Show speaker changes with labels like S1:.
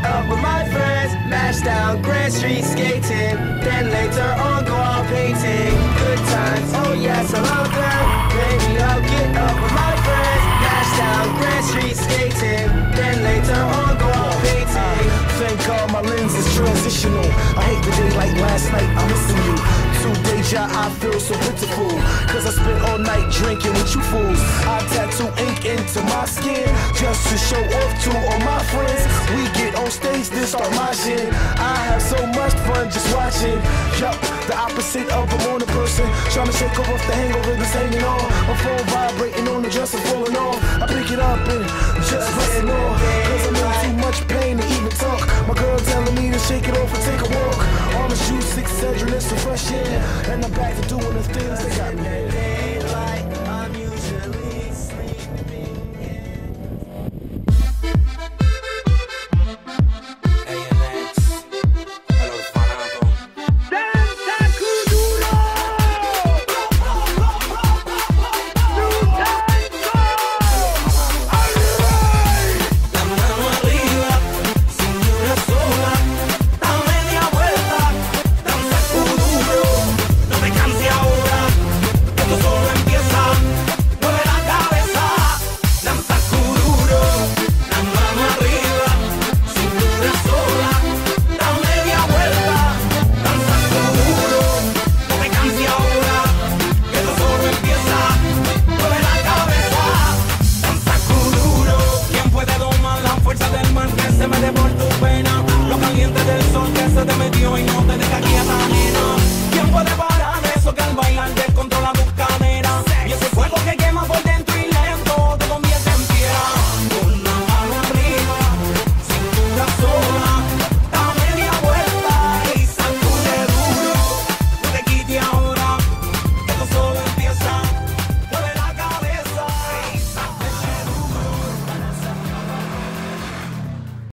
S1: up with my friends, mash down Grand Street skating, then later on go out painting. Good times, oh yes, I love them. Maybe I'll get up with my friends, mash down Grand Street skating, then later on go out painting.
S2: Thank God my lens is transitional. I hate the day like last night, I'm missing you. 2 days, yeah, I feel so pitiful, cause I spent all night drinking with you fools. I tattoo ink into my skin just to show off to all my friends. We get on stage, then start moshing. I have so much fun just watching. Yup, the opposite of a morning person, trying to shake off the hangover that's hanging on. My phone vibrating on the dresser falling off. I pick it up and just letting on, cause I'm in too much pain to even talk. My girl telling me to shake it off and take a walk. On the shoes, 6 Excedrin, some fresh air, and I'm back to doing the things that got me there.
S1: Daylight, I'm usually sleeping in.
S3: ANX, hello Fanato.
S4: Danza Kuduro! New time song! Alright!
S3: La mano arriba, cintura sola, da media vuelta, danza kuduro. No te canses ahora, esto solo empieza. Mueve la cabeza, danza kuduro. La mano arriba, cintura sola, da media vuelta, danza kuduro. No te canses ahora, esto solo empieza. Mueve la cabeza, danza kuduro. ¿Quién puede domar la fuerza del mar que se mete por tu pena? Lo caliente del sol que se te metió y no te deja quieta, nena.